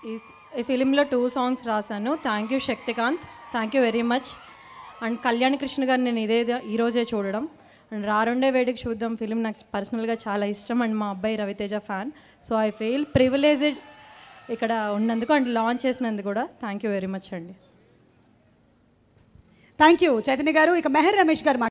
ఈ ఫిలింలో 2 సాంగ్స్ రాశాను. Thank you Shaktikanth, thank you very much. And Kalyan Krishna garu నేను ఈరోజే చూడడం. అండ్ రారుండే వేడికి చూద్దాం ఫిలిం నాకు పర్సనల్గా చాలా ఇష్టం. అండ్ మా అబ్బాయి Ravi Teja fan. So I feel privileged ఇక్కడ ఉన్నందుకు అండ్ లాంచ్ చేసినందుకు కూడా థ్యాంక్ యూ వెరీ మచ్ అండి. Thank you Chaitanya garu. ఇక మెహర్ రమేష్ గారు